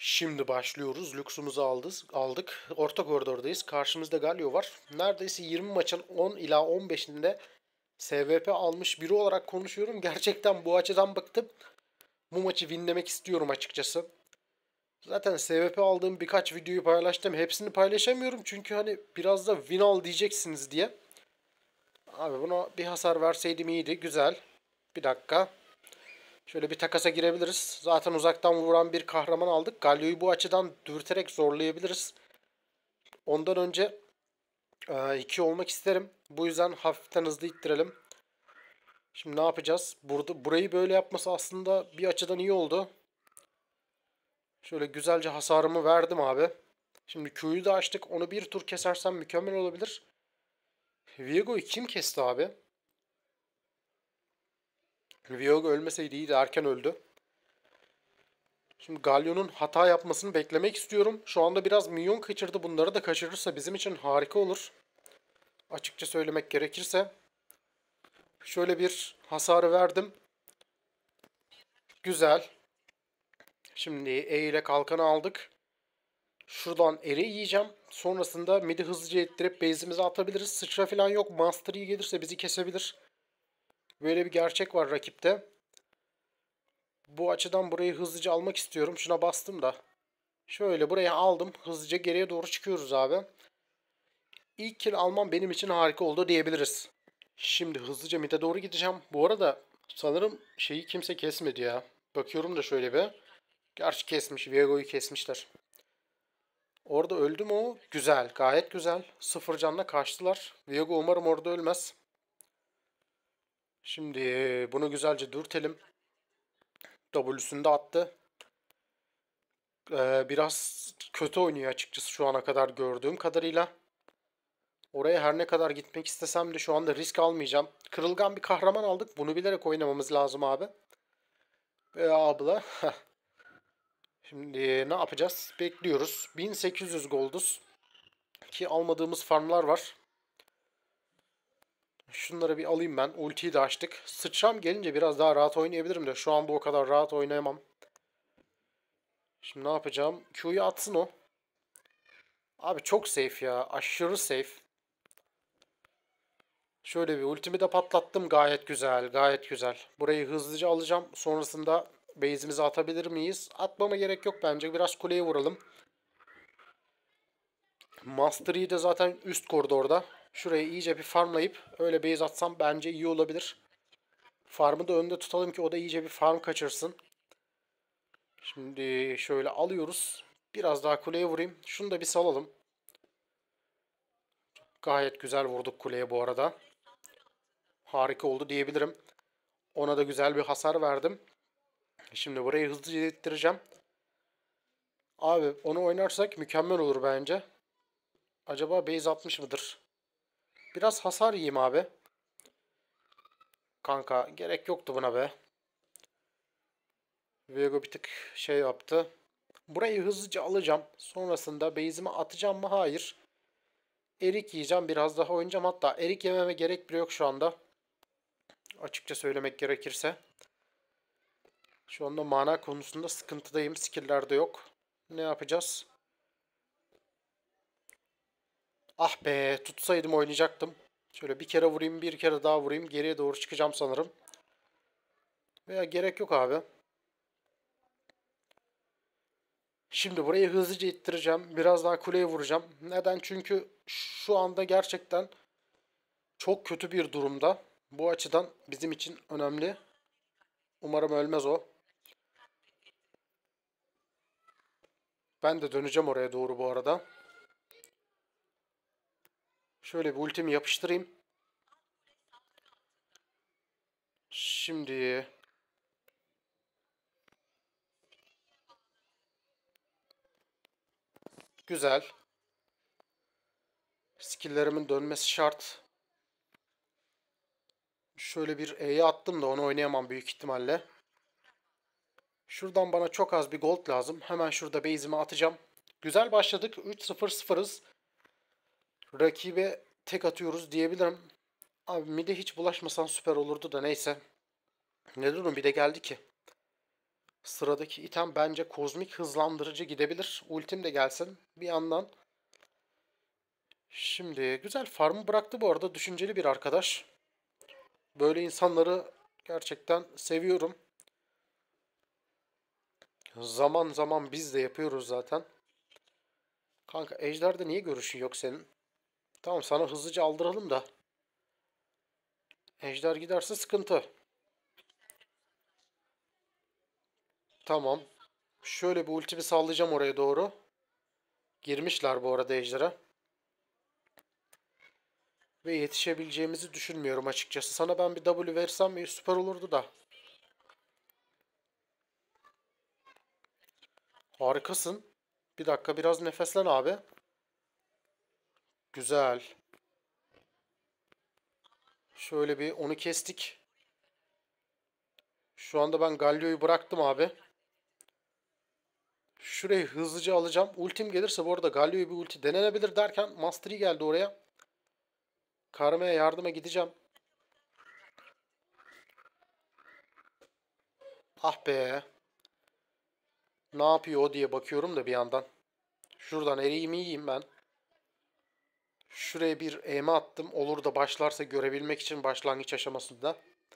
Şimdi başlıyoruz. Lüksümüzü aldık. Orta koridordayız. Karşımızda Galio var. Neredeyse 20 maçın 10 ila 15'inde SVP almış biri olarak konuşuyorum. Gerçekten bu açıdan bıktım. Bu maçı winlemek istiyorum açıkçası. Zaten SVP aldığım birkaç videoyu paylaştım. Hepsini paylaşamıyorum çünkü hani biraz da win al diyeceksiniz diye. Abi buna bir hasar verseydim iyiydi. Güzel. Bir dakika. Şöyle bir takasa girebiliriz. Zaten uzaktan vuran bir kahraman aldık. Galio'yu bu açıdan dürterek zorlayabiliriz. Ondan önce 2 olmak isterim. Bu yüzden hafiften hızlı ittirelim. Şimdi ne yapacağız? Burayı böyle yapması aslında bir açıdan iyi oldu. Şöyle güzelce hasarımı verdim abi. Şimdi Q'yu da açtık. Onu bir tur kesersem mükemmel olabilir. Viego'yu kim kesti abi? Viego ölmeseydi iyiydi. Erken öldü. Şimdi Galio'nun hata yapmasını beklemek istiyorum. Şu anda biraz minyon kaçırdı. Bunları da kaçırırsa bizim için harika olur. Açıkça söylemek gerekirse. Şöyle bir hasarı verdim. Güzel. Şimdi E ile kalkanı aldık. Şuradan eri yiyeceğim. Sonrasında mid'i hızlıca ettirip base'imize atabiliriz. Sıçra falan yok. Master Yi gelirse bizi kesebilir. Böyle bir gerçek var rakipte. Bu açıdan burayı hızlıca almak istiyorum. Şuna bastım da. Şöyle buraya aldım. Hızlıca geriye doğru çıkıyoruz abi. İlk kill almam benim için harika oldu diyebiliriz. Şimdi hızlıca mid'e doğru gideceğim. Bu arada sanırım şeyi kimse kesmedi ya. Bakıyorum da şöyle bir. Gerçi kesmiş. Viego'yu kesmişler. Orada öldü mü o? Güzel. Gayet güzel. Sıfır canla kaçtılar. Viego umarım orada ölmez. Şimdi bunu güzelce dürtelim. W'sünü de attı. Biraz kötü oynuyor açıkçası şu ana kadar gördüğüm kadarıyla. Oraya her ne kadar gitmek istesem de şu anda risk almayacağım. Kırılgan bir kahraman aldık. Bunu bilerek oynamamız lazım abi. Ve abla. Şimdi ne yapacağız? Bekliyoruz. 1800 golduz. Ki almadığımız farmlar var. Şunları bir alayım ben. Ultiyi de açtık. Sıçram gelince biraz daha rahat oynayabilirim de şu anda o kadar rahat oynayamam. Şimdi ne yapacağım? Q'yu atsın o. Abi çok safe ya. Aşırı safe. Şöyle bir ultimi de patlattım. Gayet güzel. Gayet güzel. Burayı hızlıca alacağım. Sonrasında base'imizi atabilir miyiz? Atmama gerek yok bence. Biraz kuleye vuralım. Master Yi de zaten üst koridorda. Şurayı iyice bir farmlayıp öyle base atsam bence iyi olabilir. Farmı da önde tutalım ki o da iyice bir farm kaçırsın. Şimdi şöyle alıyoruz. Biraz daha kuleye vurayım. Şunu da bir salalım. Gayet güzel vurduk kuleye bu arada. Harika oldu diyebilirim. Ona da güzel bir hasar verdim. Şimdi burayı hızlıca ittireceğim. Abi onu oynarsak mükemmel olur bence. Acaba base atmış mıdır? Biraz hasar yiyeyim abi. Kanka gerek yoktu buna be. Viego bir tık şey yaptı. Burayı hızlıca alacağım. Sonrasında base'ime atacağım mı? Hayır. Erik yiyeceğim. Biraz daha oynayacağım. Hatta erik yememe gerek bile yok şu anda. Açıkça söylemek gerekirse. Şu anda mana konusunda sıkıntıdayım. Skill'lerde yok. Ne yapacağız? Ah be, tutsaydım oynayacaktım. Şöyle bir kere vurayım, bir kere daha vurayım. Geriye doğru çıkacağım sanırım. Veya gerek yok abi. Şimdi burayı hızlıca ittireceğim. Biraz daha kuleye vuracağım. Neden? Çünkü şu anda gerçekten çok kötü bir durumda. Bu açıdan bizim için önemli. Umarım ölmez o. Ben de döneceğim oraya doğru bu arada. Şöyle bir ultimi yapıştırayım. Şimdi güzel. Skill'lerimin dönmesi şart. Şöyle bir E'ye attım da onu oynayamam büyük ihtimalle. Şuradan bana çok az bir gold lazım. Hemen şurada base'imi atacağım. Güzel başladık. 3-0-0'ız. Rakibe tek atıyoruz diyebilirim. Abi mid'e hiç bulaşmasan süper olurdu da neyse. Ne durum bir de geldi ki. Sıradaki item bence kozmik hızlandırıcı gidebilir. Ultim de gelsin bir yandan. Şimdi güzel farmı bıraktı bu arada. Düşünceli bir arkadaş. Böyle insanları gerçekten seviyorum. Zaman zaman biz de yapıyoruz zaten. Kanka Ejder'de niye görüşün yok senin? Tamam sana hızlıca aldıralım da. Ejder giderse sıkıntı. Tamam. Şöyle bir ultimi sallayacağım oraya doğru. Girmişler bu arada Ejder'e. Ve yetişebileceğimizi düşünmüyorum açıkçası. Sana ben bir W versem süper olurdu da. Harikasın. Bir dakika biraz nefeslen abi. Güzel. Şöyle bir onu kestik. Şu anda ben Galio'yu bıraktım abi. Şurayı hızlıca alacağım. Ultim gelirse bu arada Galio'yu bir ulti denenebilir derken Mastery geldi oraya. Karma'ya yardıma gideceğim. Ah be. Ne yapıyor o diye bakıyorum da bir yandan. Şuradan eriyim yiyeyim ben. Şuraya bir eğme attım. Olur da başlarsa görebilmek için başlangıç aşamasında.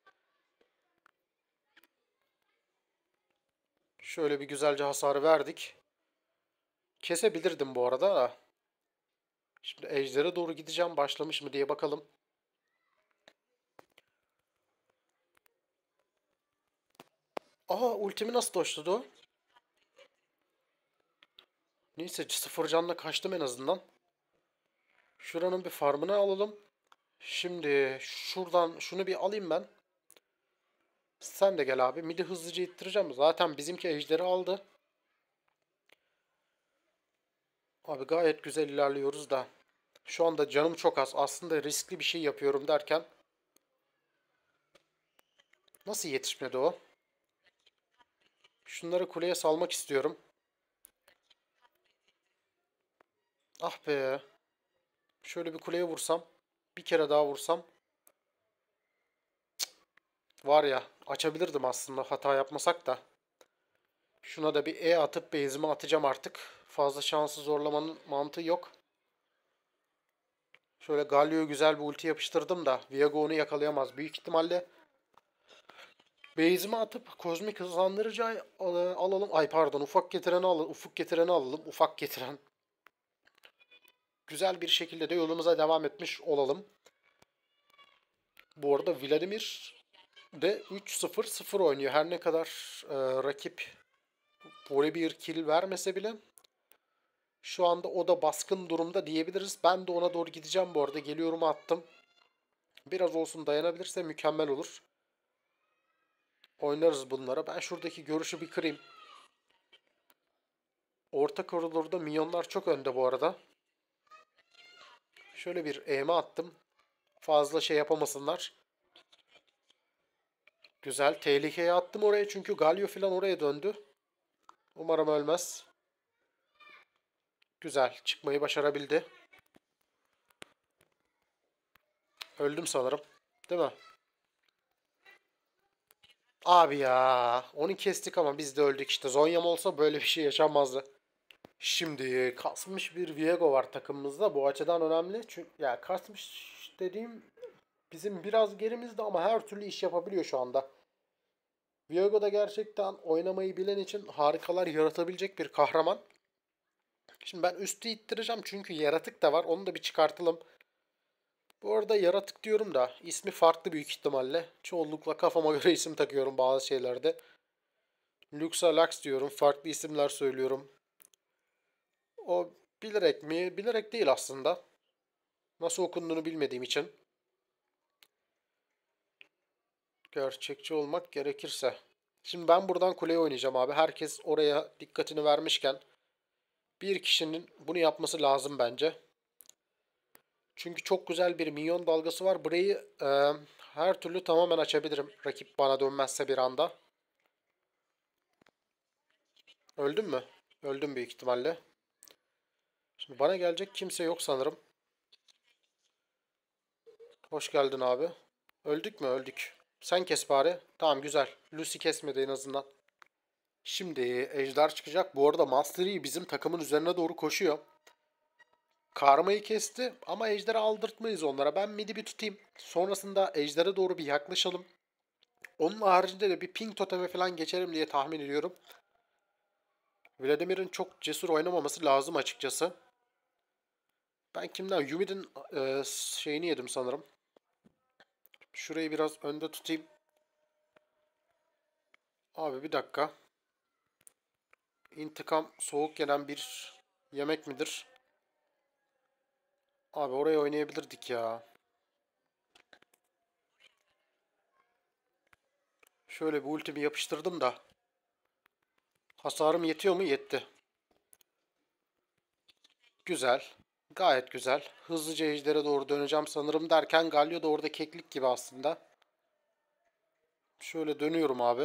Şöyle bir güzelce hasarı verdik. Kesebilirdim bu arada da. Şimdi Ejder'e doğru gideceğim. Başlamış mı diye bakalım. Aha ultimi nasıl doşladı o? Neyse sıfır canla kaçtım en azından. Şuranın bir farmını alalım. Şimdi şuradan şunu bir alayım ben. Sen de gel abi. Midi hızlıca ittireceğim. Zaten bizimki ejderi aldı. Abi gayet güzel ilerliyoruz da. Şu anda canım çok az. Aslında riskli bir şey yapıyorum derken. Nasıl yetişmedi o? Şunları kuleye salmak istiyorum. Ah be. Şöyle bir kuleye vursam. Bir kere daha vursam. Var ya açabilirdim aslında hata yapmasak da. Şuna da bir E atıp base'ime atacağım artık. Fazla şansı zorlamanın mantığı yok. Şöyle Galio'ya güzel bir ulti yapıştırdım da Viego onu yakalayamaz. Büyük ihtimalle base'ime atıp kozmik hızlandırıcı alalım. Ay pardon ufak getireni alalım. Ufuk getireni alalım. Ufak getiren. Güzel bir şekilde de yolumuza devam etmiş olalım. Bu arada Vladimir de 3-0-0 oynuyor. Her ne kadar rakip böyle bir kill vermese bile şu anda o da baskın durumda diyebiliriz. Ben de ona doğru gideceğim bu arada. Geliyorum attım. Biraz olsun dayanabilirse mükemmel olur. Oynarız bunlara. Ben şuradaki görüşü bir kırayım. Orta koridorda minyonlar çok önde bu arada. Şöyle bir eğme attım. Fazla şey yapamasınlar. Güzel. Tehlikeye attım oraya çünkü Galio falan oraya döndü. Umarım ölmez. Güzel. Çıkmayı başarabildi. Öldüm sanırım. Değil mi? Abi ya. Onu kestik ama biz de öldük işte. Zonya'm olsa böyle bir şey yaşanmazdı. Şimdi kasmış bir Viego var takımımızda. Bu açıdan önemli. Çünkü ya kasmış dediğim bizim biraz gerimizde ama her türlü iş yapabiliyor şu anda. Viego da gerçekten oynamayı bilen için harikalar yaratabilecek bir kahraman. Şimdi ben üstü ittireceğim çünkü yaratık da var. Onu da bir çıkartalım. Bu arada yaratık diyorum da ismi farklı büyük ihtimalle. Çoğunlukla kafama göre isim takıyorum bazı şeylerde. Luxa Lux diyorum. Farklı isimler söylüyorum. O bilerek mi? Bilerek değil aslında. Nasıl okunduğunu bilmediğim için. Gerçekçi olmak gerekirse. Şimdi ben buradan kuleye oynayacağım abi. Herkes oraya dikkatini vermişken bir kişinin bunu yapması lazım bence. Çünkü çok güzel bir minyon dalgası var. Burayı her türlü tamamen açabilirim. Rakip bana dönmezse bir anda. Öldün mü? Öldüm büyük ihtimalle. Şimdi bana gelecek kimse yok sanırım. Hoş geldin abi. Öldük mü? Öldük. Sen kes bari. Tamam güzel. Lucy kesmedi en azından. Şimdi ejder çıkacak. Bu arada Master Yi bizim takımın üzerine doğru koşuyor. Karma'yı kesti ama ejderi aldırtmayız onlara. Ben midi bir tutayım. Sonrasında ejdere doğru bir yaklaşalım. Onun haricinde de bir ping toteme falan geçerim diye tahmin ediyorum. Vladimir'in çok cesur oynamaması lazım açıkçası. Ben kimden? Yumi'nin şeyini yedim sanırım. Şurayı biraz önde tutayım. Abi bir dakika. İntikam soğuk yenen bir yemek midir? Abi oraya oynayabilirdik ya. Şöyle bir ultimi yapıştırdım da. Hasarım yetiyor mu? Yetti. Güzel. Gayet güzel. Hızlıca ejdere doğru döneceğim sanırım derken Galio da orada keklik gibi aslında. Şöyle dönüyorum abi.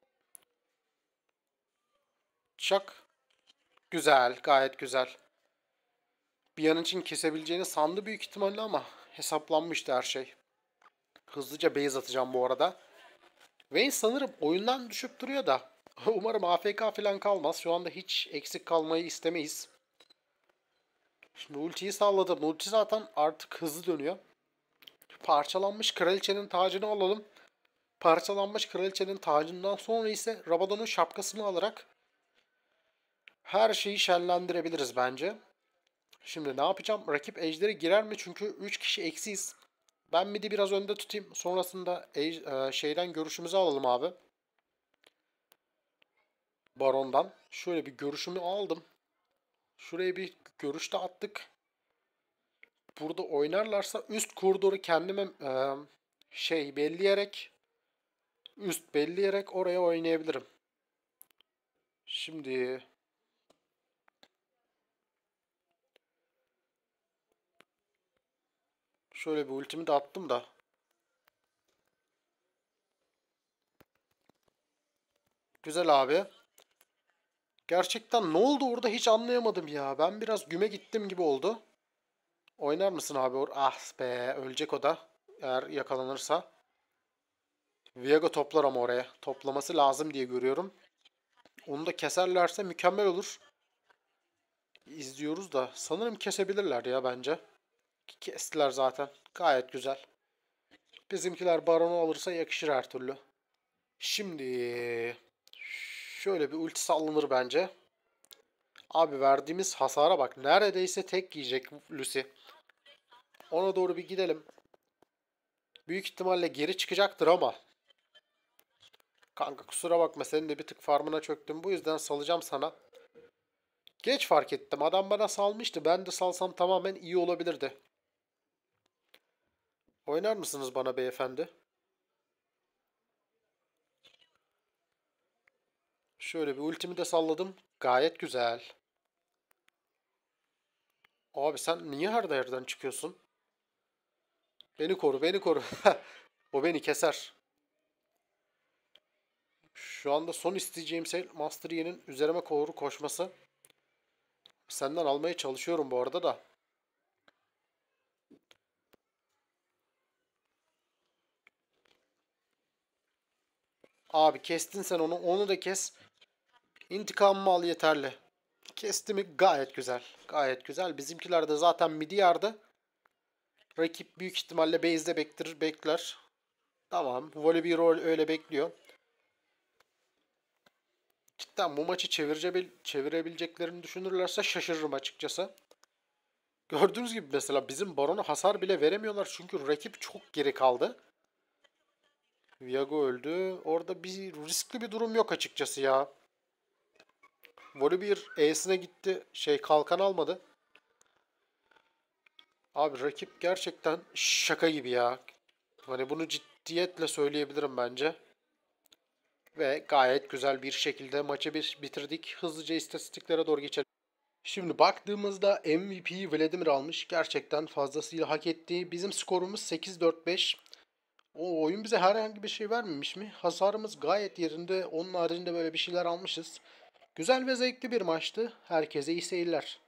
Çak. Güzel. Gayet güzel. Bir an için kesebileceğini sandı büyük ihtimalle ama hesaplanmıştı her şey. Hızlıca base atacağım bu arada. Vayne sanırım oyundan düşüp duruyor da. Umarım AFK falan kalmaz. Şu anda hiç eksik kalmayı istemeyiz. Şimdi ultiyi salladım. Ulti zaten artık hızlı dönüyor. Parçalanmış kraliçenin tacını alalım. Parçalanmış kraliçenin tacından sonra ise Rabadon'un şapkasını alarak her şeyi şenlendirebiliriz bence. Şimdi ne yapacağım? Rakip ejderi girer mi? Çünkü 3 kişi eksiyiz. Ben midi biraz önde tutayım. Sonrasında şeyden görüşümüzü alalım abi. Baron'dan. Şöyle bir görüşümü aldım. Şuraya bir görüş de attık. Burada oynarlarsa üst koridoru kendime belleyerek oraya oynayabilirim. Şimdi şöyle bir ultimi de attım da. Güzel abi. Gerçekten ne oldu orada hiç anlayamadım ya. Ben biraz güme gittim gibi oldu. Oynar mısın abi? Ah be, ölecek o da. Eğer yakalanırsa. Viego toplar ama oraya. Toplaması lazım diye görüyorum. Onu da keserlerse mükemmel olur. İzliyoruz da sanırım kesebilirler ya bence. Kestiler zaten. Gayet güzel. Bizimkiler baronu alırsa yakışır her türlü. Şimdi şöyle bir ulti sallanır bence. Abi verdiğimiz hasara bak. Neredeyse tek yiyecek Lucy. Ona doğru bir gidelim. Büyük ihtimalle geri çıkacaktır ama. Kanka kusura bakma, senin de bir tık farmına çöktüm. Bu yüzden salacağım sana. Geç fark ettim. Adam bana salmıştı. Ben de salsam tamamen iyi olabilirdi. Oynar mısınız bana beyefendi? Şöyle bir ultimi de salladım. Gayet güzel. Abi sen niye her yerden çıkıyorsun? Beni koru, beni koru. O beni keser. Şu anda son isteyeceğim şey Master Yi'nin üzerime doğru koşması. Senden almaya çalışıyorum bu arada da. Abi kestin sen onu. Onu da kes. İntikamımı al yeterli. Kesti mi? Gayet güzel. Gayet güzel. Bizimkiler de zaten midi yardı. Rakip büyük ihtimalle base'de bekler. Tamam. Volibear öyle bekliyor. Cidden bu maçı çevirebileceklerini düşünürlerse şaşırırım açıkçası. Gördüğünüz gibi mesela bizim Baron'a hasar bile veremiyorlar çünkü rakip çok geri kaldı. Viago öldü. Orada bir riskli bir durum yok açıkçası ya. Volibear E'sine gitti. Kalkan almadı. Abi rakip gerçekten şaka gibi ya. Hani bunu ciddiyetle söyleyebilirim bence. Ve gayet güzel bir şekilde maçı bitirdik. Hızlıca istatistiklere doğru geçelim. Şimdi baktığımızda MVP'yi Vladimir almış. Gerçekten fazlasıyla hak etti. Bizim skorumuz 8-4-5. O oyun bize herhangi bir şey vermemiş mi? Hasarımız gayet yerinde. Onun haricinde böyle bir şeyler almışız. Güzel ve zevkli bir maçtı. Herkese iyi seyirler.